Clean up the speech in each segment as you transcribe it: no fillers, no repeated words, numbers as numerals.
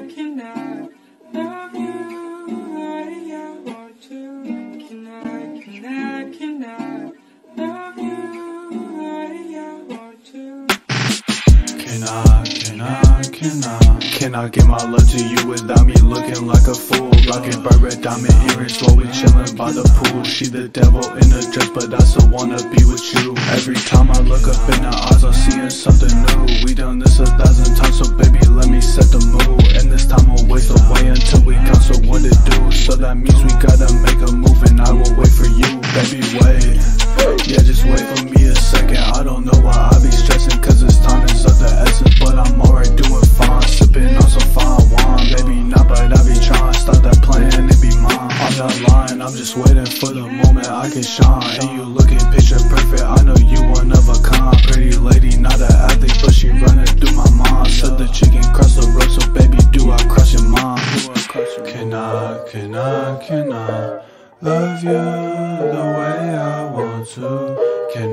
love you like I want to? Can I love you like I want to? Can I give my love to you without me looking like a fool? Rockin' bright red diamond earrings while we chillin' by the pool. She the devil in a dress, but I still wanna be with you. Every time I look up in her eyes, I'm seeing something new. We done this 1,000 times, so baby, let me set the mood. And this time we'll waste away until we come, so what it do? So that means we gotta make a move, and I will wait for you. Baby, wait. Yeah, just wait for me a second. I don't know why I be stressing, cause this time is of the essence. But I'm alright doing fine, sipping on some fine wine. Maybe not, but I be trying. Stop that playing, it be mine. I'm not lying, I'm just waiting for the moment I can shine. And you looking picture perfect, I know you one of a kind. Pretty lady, not an athlete, but she running through my mind. Said the chicken cross the road, so baby, do I cross your mind? Can I love you the way I want to? Can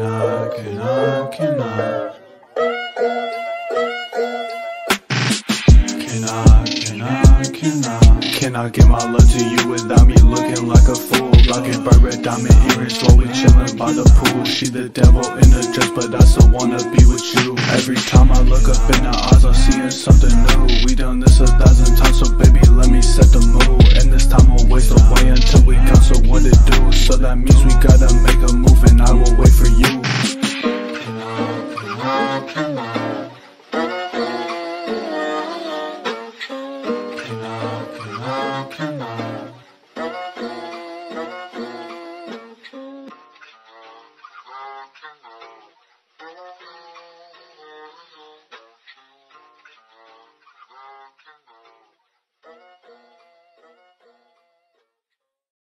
I give my love to you without me looking like a fool? Rockin' bright red diamond earrings while we chillin' by the pool. She the devil in a dress, but I still wanna be with you. Every time I look up in her eyes, I'm seeing something new. We done this 1,000 times, so baby, let me set the mood. And this time we'll waste away until we come, so what it do? So that means we gotta make a move, and I will wait for you.